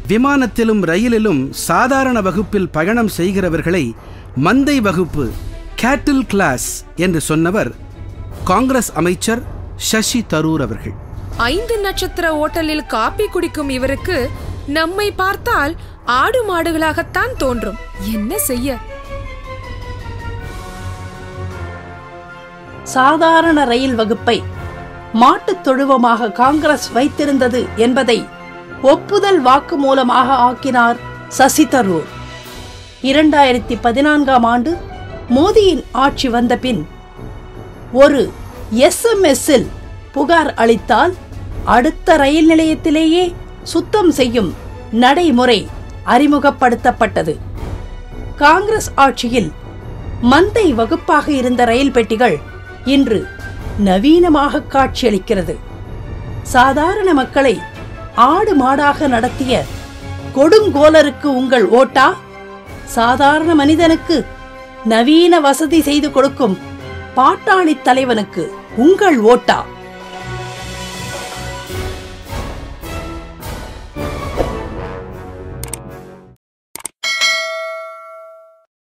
விமானத்திலும் ரயிலிலும் சாதாரண வகுப்பில் பயணம் செய்கிறவர்களை மந்தை வகுப்பு கேட்டில் கிளாஸ் என்று சொன்னவர் காங்கிரஸ் அமைச்சர் சசி தரூர் அவர்கள். 5 நட்சத்திர ஓட்டலில் காபி குடிக்கும் இவருக்கு நம்மை பார்த்தால் ஆடு மாடுகளாகத்தான் தோன்றும். என்ன செய்ய? சாதாரண ரயில் வகுப்பை மாட்டுத் தொழுவமாக காங்கிரஸ் வைத்திருந்தது என்பதை ஒப்புதல் வாக்கு மூலமாக ஆக்கினார் சசி தரூர். 2014ஆம் ஆண்டு மோடியின் ஆட்சி வந்த பின் ஒரு SMS-இல் புகார் அளித்தால் அடுத்த ரயில் நிலையத்திலேயே சுத்தம் செய்யும் நடைமுறை அறிமுகப்படுத்தப்பட்டது. காங்கிரஸ் ஆட்சியில் மந்தை வகுப்பாக இருந்த ரயில் பெட்டிகள் இன்று நவீனமாக காட்சியளிக்கிறது. சாதாரண மக்களை ஆடு மாடாக நடத்திய கொடுங்கோலருக்கு உங்கள் ஓட்டா? சாதாரண மனிதனுக்கு நவீன வசதி செய்து கொடுக்கும் பாட்டாளி தலைவனுக்கு உங்கள் ஓட்டா?